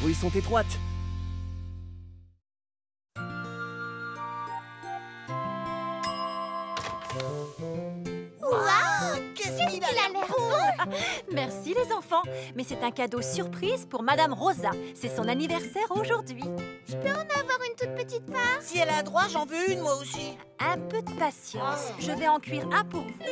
rues sont étroites. Waouh! Qu'est-ce qu'il a l'air beau! Merci les enfants, mais c'est un cadeau surprise pour Madame Rosa. C'est son anniversaire aujourd'hui. Je peux en avoir une toute petite part? Si elle a droit, j'en veux une, moi aussi. Un peu de patience, je vais en cuire un pour vous.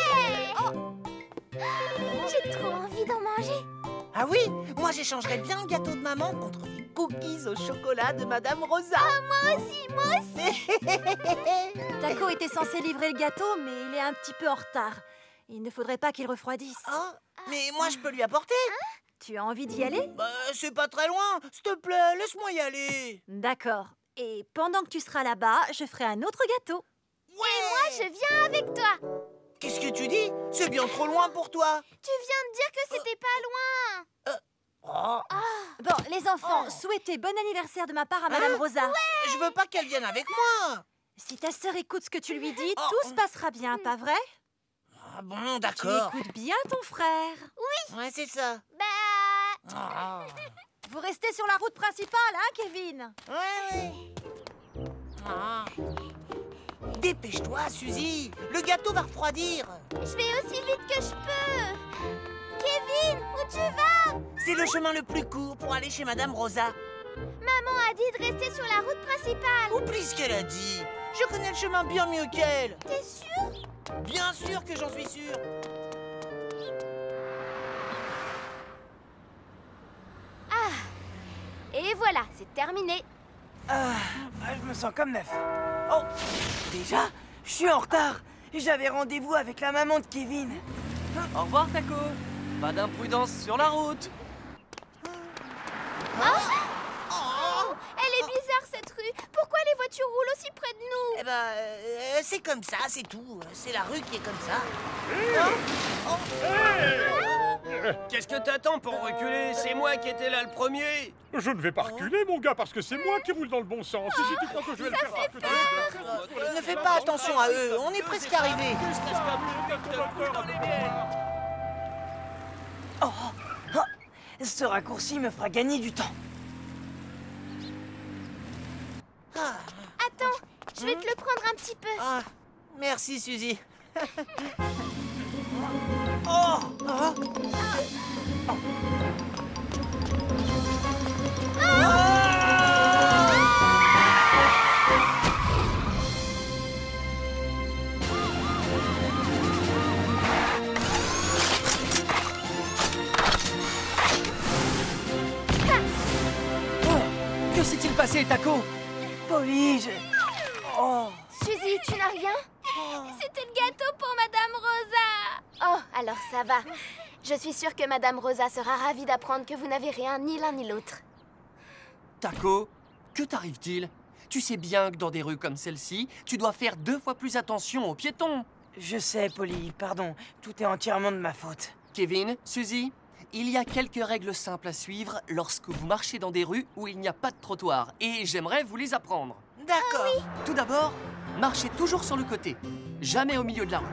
J'ai trop envie d'en manger. Ah oui, moi j'échangerais bien le gâteau de maman contre les cookies au chocolat de Madame Rosa. Moi aussi. Taco était censé livrer le gâteau, mais il est un petit peu en retard. Il ne faudrait pas qu'il refroidisse. Oh, mais moi je peux lui apporter. Tu as envie d'y aller? Bah, c'est pas très loin. S'il te plaît, laisse-moi y aller. D'accord. Et pendant que tu seras là-bas, je ferai un autre gâteau. Moi, je viens avec toi. Qu'est-ce que tu dis? C'est bien trop loin pour toi. Tu viens de dire que c'était pas loin. Oh, Bon, les enfants, souhaitez bon anniversaire de ma part à Madame Rosa. je veux pas qu'elle vienne avec moi. Si ta sœur écoute ce que tu lui dis, Oh. tout se passera bien, pas vrai? Ah bon, Tu d'accord. écoutes bien ton frère. Ouais, c'est ça. Bah... Ah. Vous restez sur la route principale, hein, Kevin? Ouais. Ah. Dépêche-toi, Suzy. Le gâteau va refroidir. Je vais aussi vite que je peux. Kevin, où tu vas? C'est le chemin le plus court pour aller chez Madame Rosa. Maman a dit de rester sur la route principale. Oublie ce qu'elle a dit. Je connais le chemin bien mieux qu'elle. T'es sûr? Bien sûr que j'en suis sûr. Et voilà, c'est terminé. Je me sens comme neuf. Oh, déjà, je suis en retard. J'avais rendez-vous avec la maman de Kevin. Au revoir, Taco. Pas d'imprudence sur la route. Elle est bizarre cette rue. Pourquoi les voitures roulent aussi près de nous? Eh ben, c'est comme ça, c'est tout. C'est la rue qui est comme ça. Qu'est-ce que t'attends pour reculer? C'est moi qui étais là le premier. Je ne vais pas reculer, mon gars, parce que c'est moi qui roule dans le bon sens. Et si tu crois que je vais le faire raconter... Ne fais pas attention à eux, on est presque arrivés. Ce raccourci me fera gagner du temps. Attends, je vais te le prendre un petit peu. Ah, merci, Suzy. Oh. Que s'est-il passé, Taco? Polly, Oh, Suzy, tu n'as rien? C'était le gâteau pour Madame Rosa. Oh, alors ça va. Je suis sûre que Madame Rosa sera ravie d'apprendre que vous n'avez rien, ni l'un ni l'autre. Taco, que t'arrive-t-il? Tu sais bien que dans des rues comme celle-ci, tu dois faire 2 fois plus attention aux piétons. je sais, Polly, pardon. Tout est entièrement de ma faute. Kevin, Suzy, il y a quelques règles simples à suivre lorsque vous marchez dans des rues où il n'y a pas de trottoir. Et j'aimerais vous les apprendre. D'accord. Tout d'abord, marchez toujours sur le côté, jamais au milieu de la rue.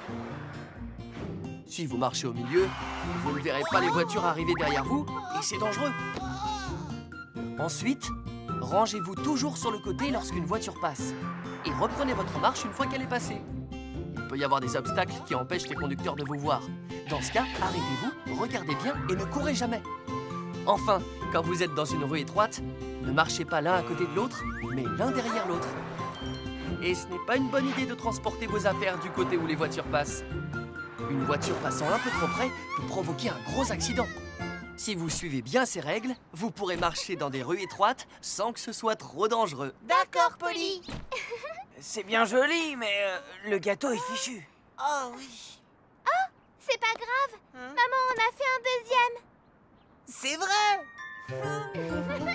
Si vous marchez au milieu, vous ne verrez pas les voitures arriver derrière vous et c'est dangereux. Ensuite, rangez-vous toujours sur le côté lorsqu'une voiture passe et reprenez votre marche une fois qu'elle est passée. Il peut y avoir des obstacles qui empêchent les conducteurs de vous voir. Dans ce cas, arrêtez-vous, regardez bien et ne courez jamais. Enfin, quand vous êtes dans une rue étroite, ne marchez pas l'un à côté de l'autre, mais l'un derrière l'autre. Et ce n'est pas une bonne idée de transporter vos affaires du côté où les voitures passent. Une voiture passant un peu trop près peut provoquer un gros accident. Si vous suivez bien ces règles, vous pourrez marcher dans des rues étroites sans que ce soit trop dangereux. D'accord, Polly. C'est bien joli, mais le gâteau est fichu. Oh oui. C'est pas grave. Maman en a fait un deuxième. C'est vrai.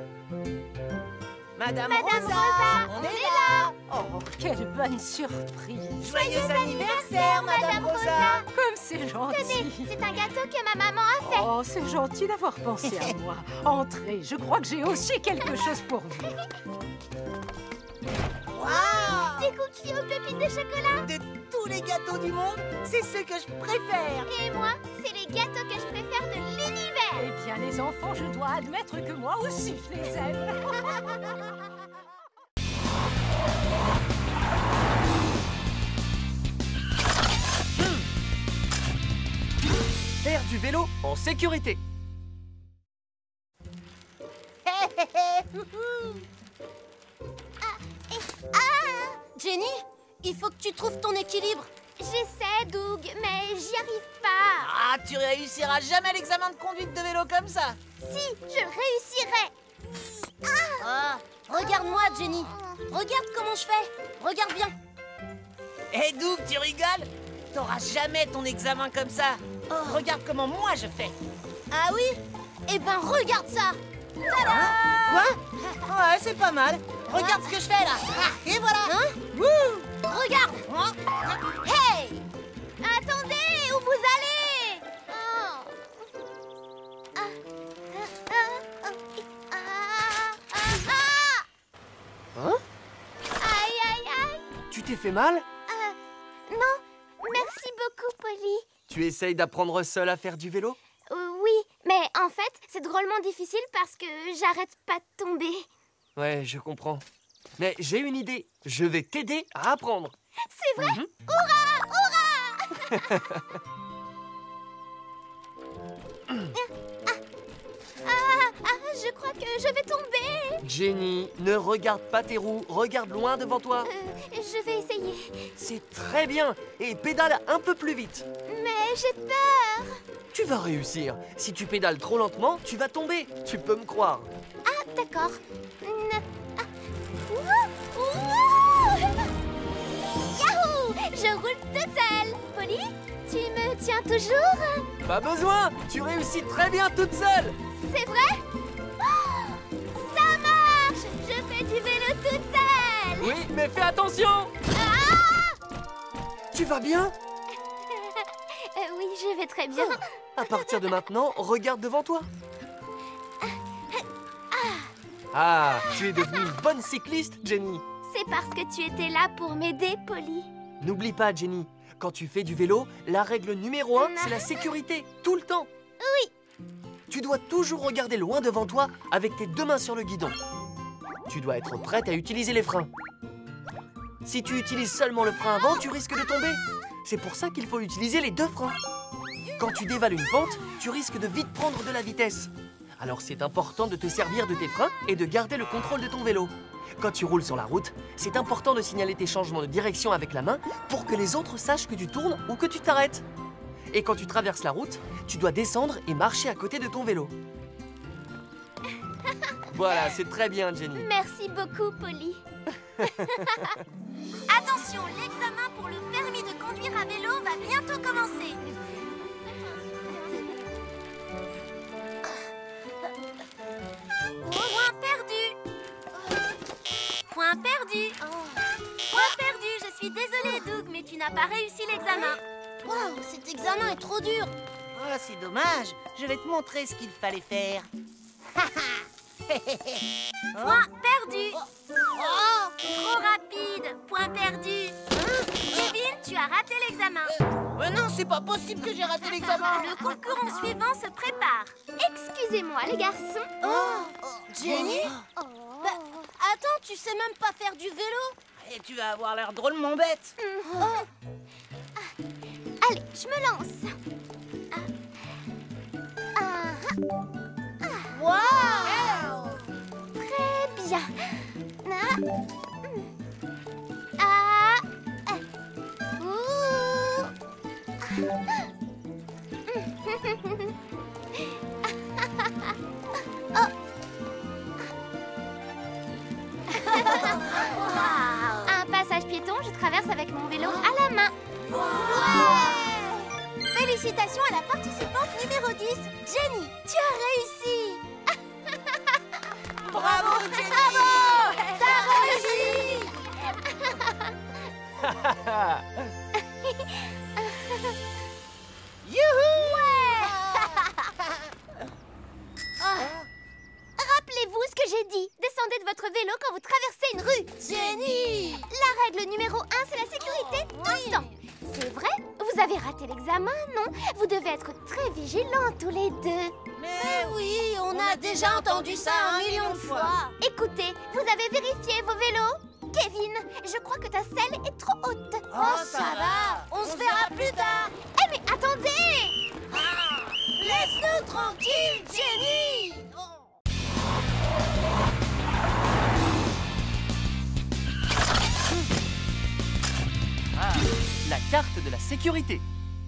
Madame Rosa, on est là. Oh, quelle bonne surprise! Joyeux anniversaire, Madame Rosa. Comme c'est gentil! Tenez, c'est un gâteau que ma maman a fait. Oh, c'est gentil d'avoir pensé à moi. Entrez, je crois que j'ai aussi quelque chose pour vous. Waouh. Des cookies aux pépites de chocolat. De tous les gâteaux du monde, c'est ce que je préfère. Et moi, c'est les gâteaux que je préfère de l'univers. Eh bien, les enfants, je dois admettre que moi aussi, je les aime. Faire du vélo en sécurité. Jenny, il faut que tu trouves ton équilibre. J'essaie, Doug, mais j'y arrive pas. Ah, tu réussiras jamais l'examen de conduite de vélo comme ça. Si, je réussirai. Regarde-moi, Jenny. Regarde comment je fais. Regarde bien. Hé, Doug, tu rigoles? T'auras jamais ton examen comme ça. Regarde comment moi je fais. Ah oui? Eh ben, regarde ça. Quoi? Ouais, c'est pas mal. Regarde ce que je fais là. Et voilà. Wouh! Regarde. Hey! Attendez, où vous allez? Hein? Aïe, aïe, aïe. Tu t'es fait mal? Non, merci beaucoup, Polly. Tu essayes d'apprendre seul à faire du vélo? Oui, mais en fait, c'est drôlement difficile parce que j'arrête pas de tomber. Ouais, je comprends. Mais j'ai une idée. Je vais t'aider à apprendre. C'est vrai? Hurrah! Hurrah! Je crois que je vais tomber. Jenny, ne regarde pas tes roues. Regarde loin devant toi. Je vais essayer. C'est très bien. Et pédale un peu plus vite. Mais j'ai peur. Tu vas réussir. Si tu pédales trop lentement, tu vas tomber. Tu peux me croire. Ah, d'accord. Yahoo! Je roule toute seule. Polly, tu me tiens toujours? Pas besoin. Tu réussis très bien toute seule. C'est vrai? Oh, ça marche! Je fais du vélo toute seule! Oui, mais fais attention. Tu vas bien? Oui, je vais très bien. À partir de maintenant, regarde devant toi. Ah, tu es devenue une bonne cycliste, Jenny. C'est parce que tu étais là pour m'aider, Polly. N'oublie pas, Jenny, quand tu fais du vélo, la règle numéro 1, c'est la sécurité, tout le temps. Oui. Tu dois toujours regarder loin devant toi avec tes deux mains sur le guidon. Tu dois être prête à utiliser les freins. Si tu utilises seulement le frein avant, tu risques de tomber. C'est pour ça qu'il faut utiliser les deux freins. Quand tu dévales une pente, tu risques de vite prendre de la vitesse. Alors c'est important de te servir de tes freins et de garder le contrôle de ton vélo. Quand tu roules sur la route, c'est important de signaler tes changements de direction avec la main pour que les autres sachent que tu tournes ou que tu t'arrêtes. Et quand tu traverses la route, tu dois descendre et marcher à côté de ton vélo. Voilà, c'est très bien, Jenny. Merci beaucoup, Polly. Attention, l'examen pour le permis de conduire à vélo va bientôt commencer. Point perdu. Point perdu. Point perdu. Je suis désolée, Doug, mais tu n'as pas réussi l'examen. Waouh, cet examen est trop dur. Oh, c'est dommage. Je vais te montrer ce qu'il fallait faire. Point perdu. Trop rapide. Point perdu. Kevin, tu as raté l'examen. Mais non, c'est pas possible que j'ai raté l'examen. Le concurrent suivant se prépare. Excusez-moi, les garçons. Jenny? Bah, attends, tu sais même pas faire du vélo. Et tu vas avoir l'air drôlement bête. Allez, je me lance. Wow! Très bien. Un passage piéton, je traverse avec mon vélo à la main. Ouais! Félicitations à la participante numéro 10, Jenny. Tu as réussi. Bravo, Jenny! Bravo! T'as réussi. Youhou! Rappelez-vous ce que j'ai dit. Descendez de votre vélo quand vous traversez une rue. Jenny! La règle numéro 1, c'est la sécurité tout le temps. C'est vrai? Vous avez avez raté l'examen, non? Vous devez être très vigilants tous les deux. Mais oui, on a déjà entendu ça 1 million de fois. Écoutez, vous avez vérifié vos vélos? Kevin, je crois que ta selle est trop haute. Oh, ça va. On se verra plus tard. Eh mais attendez! Laisse-nous tranquille, Jenny. Ah, la carte de la sécurité.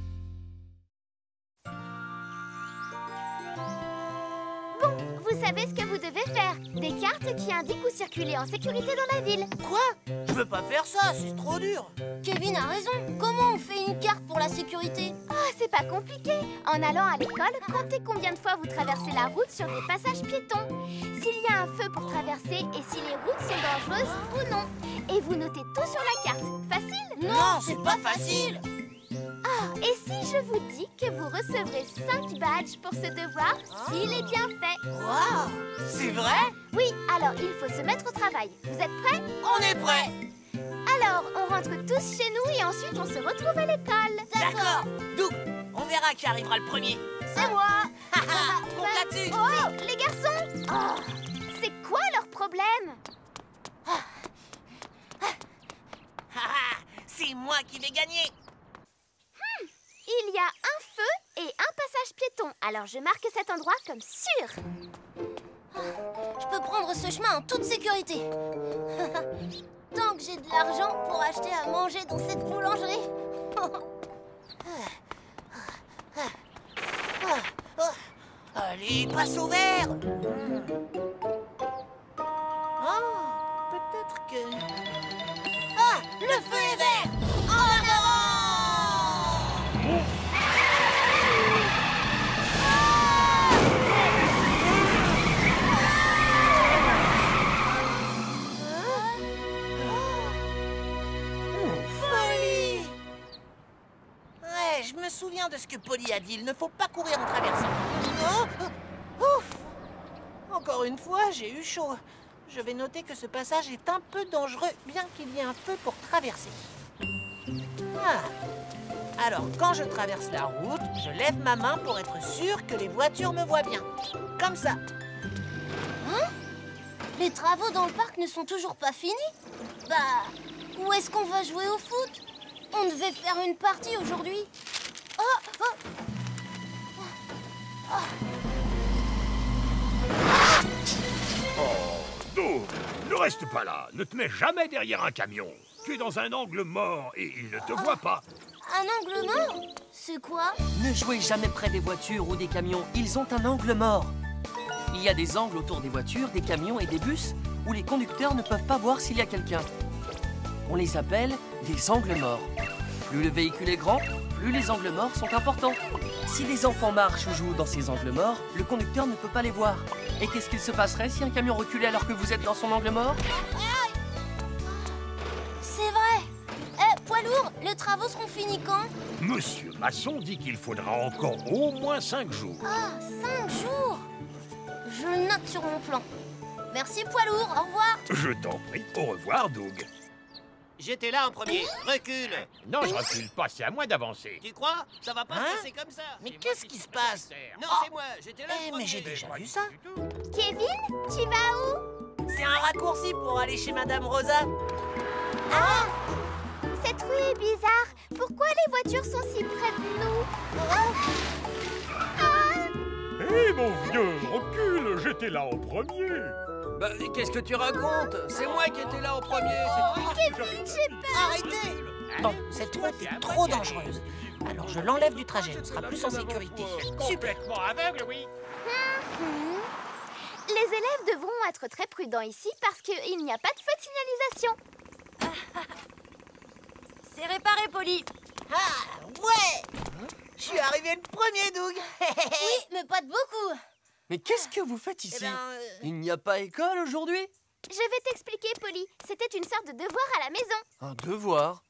Bon, vous savez ce que vous devez faire. Des cartes qui indiquent où circuler en sécurité dans la ville. Quoi? Je veux pas faire ça, c'est trop dur. Kevin a raison. Comment on fait une carte pour la sécurité? Oh, c'est pas compliqué. En allant à l'école, comptez combien de fois vous traversez la route sur des passages piétons. S'il y a un feu pour traverser et si les routes sont dangereuses ou non. Et vous notez tout sur la carte. Facile? Non, c'est pas facile. Ah, et si je vous dis que vous recevrez 5 badges pour ce devoir s'il est bien fait? Waouh, c'est vrai? Oui, alors il faut se mettre au travail. Vous êtes prêts? On est prêts. Alors, on rentre tous chez nous et ensuite on se retrouve à l'école. D'accord. Doug, on verra qui arrivera le premier. C'est moi. Compte là-dessus. Oh, les garçons. Oh, c'est quoi leur problème? C'est moi qui vais gagner. Il y a un feu et un passage piéton. Alors je marque cet endroit comme sûr. Je peux prendre ce chemin en toute sécurité. Tant que j'ai de l'argent pour acheter à manger dans cette boulangerie. Allez, passe au vert. Oh, peut-être que... Ah, le feu est vert. En avant! Polly! Ouais, je me souviens de ce que Polly a dit. Il ne faut pas courir en traversant. Oh, ouf! Encore une fois, j'ai eu chaud. Je vais noter que ce passage est un peu dangereux, bien qu'il y ait un feu pour traverser. Ah. Alors, quand je traverse la route, je lève ma main pour être sûr que les voitures me voient bien. Comme ça. Hein? Les travaux dans le parc ne sont toujours pas finis? Bah, où est-ce qu'on va jouer au foot? On devait faire une partie aujourd'hui. Oh, oh. Oh, Doug, ne reste pas là. Ne te mets jamais derrière un camion. Tu es dans un angle mort et il ne te voit pas. Un angle mort? C'est quoi? Ne jouez jamais près des voitures ou des camions. Ils ont un angle mort. Il y a des angles autour des voitures, des camions et des bus où les conducteurs ne peuvent pas voir s'il y a quelqu'un. On les appelle des angles morts. Plus le véhicule est grand, plus les angles morts sont importants. Si des enfants marchent ou jouent dans ces angles morts, le conducteur ne peut pas les voir. Et qu'est-ce qu'il se passerait si un camion reculait alors que vous êtes dans son angle mort? C'est vrai. Poids lourd, les travaux seront finis quand? Monsieur Masson dit qu'il faudra encore au moins 5 jours. Ah, 5 jours. Je le note sur mon plan. Merci, poids lourd. Au revoir. Je t'en prie. Au revoir, Doug. J'étais là en premier. Recule. Non, je recule pas. C'est à moi d'avancer. Tu crois? Ça va pas se passer comme ça. Mais qu'est-ce qui se passe? Non, c'est moi. J'étais là le premier. Mais j'ai déjà vu ça. Kevin, tu vas où? C'est un raccourci pour aller chez Madame Rosa. Ah! Cette rue est bizarre. Pourquoi les voitures sont si près de nous? Hé, mon vieux, recule. J'étais là en premier. Bah, qu'est-ce que tu racontes? C'est moi qui étais là en premier. Kevin, j'ai peur. Arrêtez! Bon, cette route est trop dangereuse. Alors je l'enlève du trajet, on sera plus en sécurité. Super! Complètement aveugle, oui. Les élèves devront être très prudents ici parce qu'il n'y a pas de feu de signalisation. C'est réparé, Polly. Ah, ouais! Je suis arrivé le premier, Doug. Oui, mais pas de beaucoup. Mais qu'est-ce que vous faites ici? Eh ben, Il n'y a pas école aujourd'hui? Je vais t'expliquer, Polly. C'était une sorte de devoir à la maison. Un devoir?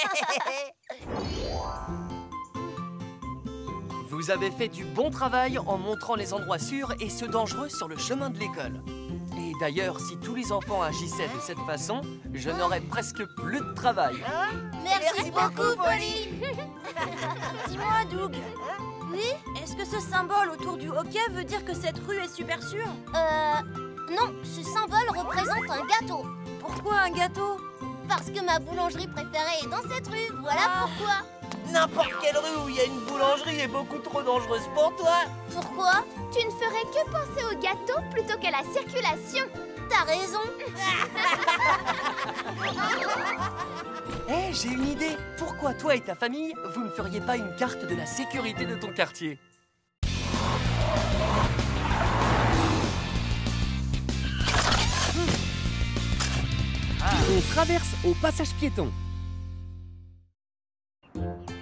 Vous avez fait du bon travail en montrant les endroits sûrs et ceux dangereux sur le chemin de l'école. Et d'ailleurs, si tous les enfants agissaient de cette façon, je n'aurais presque plus de travail. Merci beaucoup, Polly. Dis-moi, Doug. Oui? Est-ce que ce symbole autour du hockey veut dire que cette rue est super sûre? Non, ce symbole représente un gâteau. Pourquoi un gâteau? Parce que ma boulangerie préférée est dans cette rue, voilà pourquoi. N'importe quelle rue où il y a une boulangerie est beaucoup trop dangereuse pour toi. Pourquoi? Tu ne ferais que penser au gâteau plutôt qu'à la circulation. T'as raison. Hé, j'ai une idée. Pourquoi toi et ta famille, vous ne feriez pas une carte de la sécurité de ton quartier? On traverse au passage piéton. Je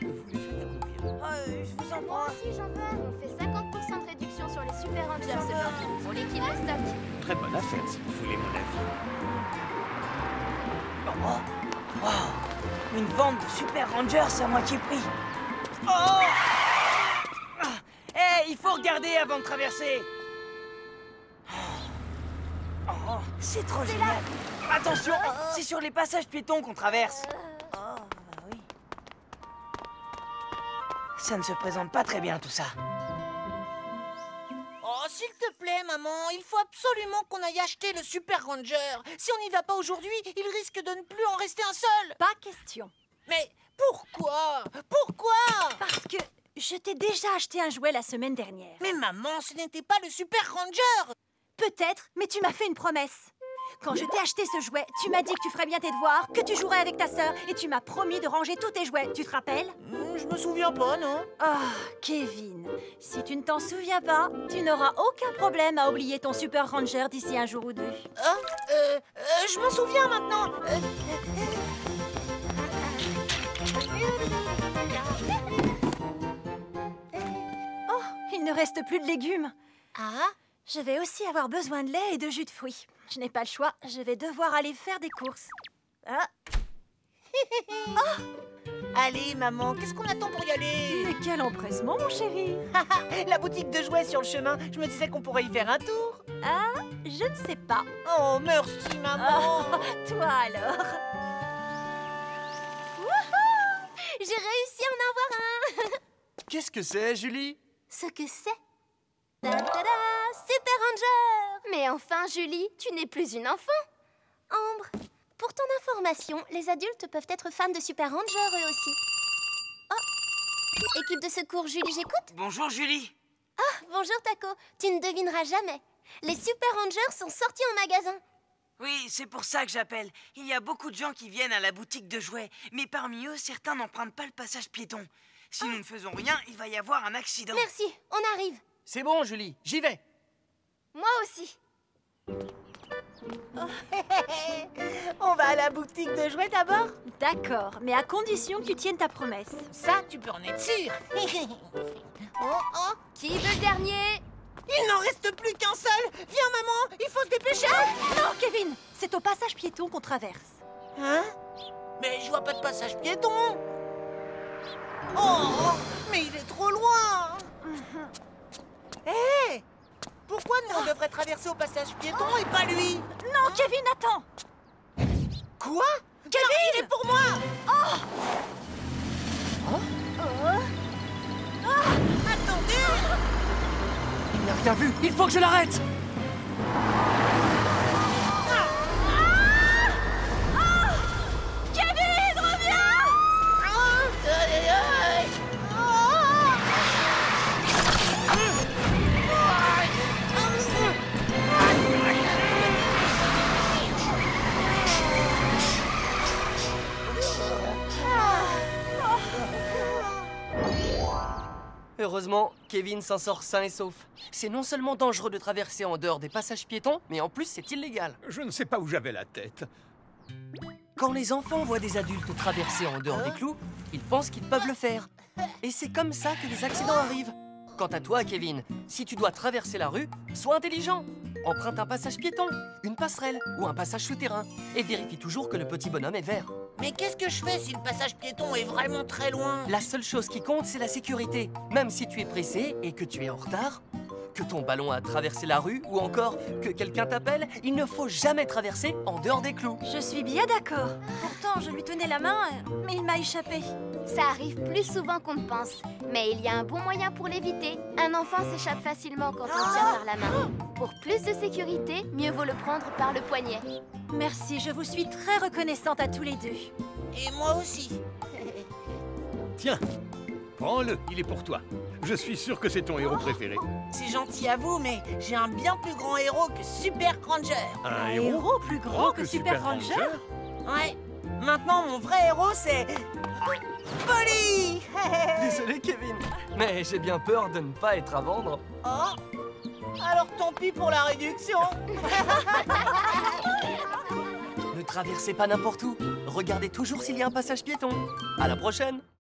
vous en Moi prends. aussi, j'en veux un. On fait 50% de réduction sur les Super Rangers ce lundi. On liquide le stock. Très bonne affaire, si vous voulez mon avis. Oh, wow. Une vente de Super Rangers à moitié prix. Oh! Hé, il faut regarder avant de traverser. Oh, c'est trop génial. Attention, c'est sur les passages piétons qu'on traverse. Oh, bah oui. Ça ne se présente pas très bien tout ça. Oh, s'il te plaît, maman, il faut absolument qu'on aille acheter le Super Ranger. Si on n'y va pas aujourd'hui, il risque de ne plus en rester un seul. Pas question. Mais pourquoi? Pourquoi? Parce que je t'ai déjà acheté un jouet la semaine dernière. Mais maman, ce n'était pas le Super Ranger. Peut-être, mais tu m'as fait une promesse. Quand je t'ai acheté ce jouet, tu m'as dit que tu ferais bien tes devoirs, que tu jouerais avec ta sœur, et tu m'as promis de ranger tous tes jouets. Tu te rappelles? Je me souviens pas, non? Ah, Kevin, si tu ne t'en souviens pas, tu n'auras aucun problème à oublier ton Super Ranger d'ici un jour ou deux. Ah, je m'en souviens maintenant. Oh, il ne reste plus de légumes. Ah, Je vais aussi avoir besoin de lait et de jus de fruits. Je n'ai pas le choix, je vais devoir aller faire des courses. Ah, Allez, maman, qu'est-ce qu'on attend pour y aller? mais quel empressement, mon chéri! La boutique de jouets sur le chemin. Je me disais qu'on pourrait y faire un tour. Ah, je ne sais pas. Oh, merci, maman. Toi alors? j'ai réussi à en avoir un. Qu'est-ce que c'est, Julie? Ce que c'est? Ta-da-da, Super Ranger. Mais enfin, Julie, tu n'es plus une enfant. Ambre, pour ton information, les adultes peuvent être fans de Super Ranger eux aussi. Oh, équipe de secours, Julie, j'écoute. Bonjour Julie. Bonjour Taco, tu ne devineras jamais. Les Super Rangers sont sortis en magasin. Oui, c'est pour ça que j'appelle. Il y a beaucoup de gens qui viennent à la boutique de jouets, mais parmi eux, certains n'empruntent pas le passage piéton. Si nous ne faisons rien, il va y avoir un accident. Merci, on arrive. C'est bon, Julie, j'y vais. Moi aussi. On va à la boutique de jouets d'abord. D'accord, mais à condition que tu tiennes ta promesse. Ça, tu peux en être sûr. Oh, Qui veut le dernier? Il n'en reste plus qu'un seul. Viens, maman, il faut se dépêcher. Non, Kevin, c'est au passage piéton qu'on traverse. Hein? Mais je vois pas de passage piéton. Oh, mais il est trop loin. Hé, pourquoi nous on devrait traverser au passage piéton et pas lui? Non, Kevin, attends! Quoi? Kevin, il est pour moi. Attendez. Il n'a rien vu, il faut que je l'arrête. Kevin, reviens! Heureusement, Kevin s'en sort sain et sauf. C'est non seulement dangereux de traverser en dehors des passages piétons, mais en plus c'est illégal. Je ne sais pas où j'avais la tête. Quand les enfants voient des adultes traverser en dehors des clous, ils pensent qu'ils peuvent le faire. Et c'est comme ça que les accidents arrivent. Quant à toi, Kevin, si tu dois traverser la rue, sois intelligent. Emprunte un passage piéton, une passerelle ou un passage souterrain. Et vérifie toujours que le petit bonhomme est vert. Mais qu'est-ce que je fais si le passage piéton est vraiment très loin? La seule chose qui compte, c'est la sécurité. Même si tu es pressé et que tu es en retard, que ton ballon a traversé la rue ou encore que quelqu'un t'appelle, il ne faut jamais traverser en dehors des clous. Je suis bien d'accord. Pourtant, je lui tenais la main, mais il m'a échappé. Ça arrive plus souvent qu'on ne pense, mais il y a un bon moyen pour l'éviter. Un enfant s'échappe facilement quand on tient par la main. Pour plus de sécurité, mieux vaut le prendre par le poignet. Merci, je vous suis très reconnaissante à tous les deux. Et moi aussi. Tiens, prends-le, il est pour toi. Je suis sûr que c'est ton héros préféré. C'est gentil à vous, mais j'ai un bien plus grand héros que Super Ranger. Un héros plus grand que Super Ranger? Ouais. Maintenant, mon vrai héros, c'est... Polly. Désolé Kevin, mais j'ai bien peur de ne pas être à vendre. Oh. Alors tant pis pour la réduction. Ne traversez pas n'importe où. Regardez toujours s'il y a un passage piéton. À la prochaine.